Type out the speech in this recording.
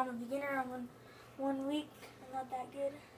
I'm a beginner. I'm on 1 week. I'm not that good.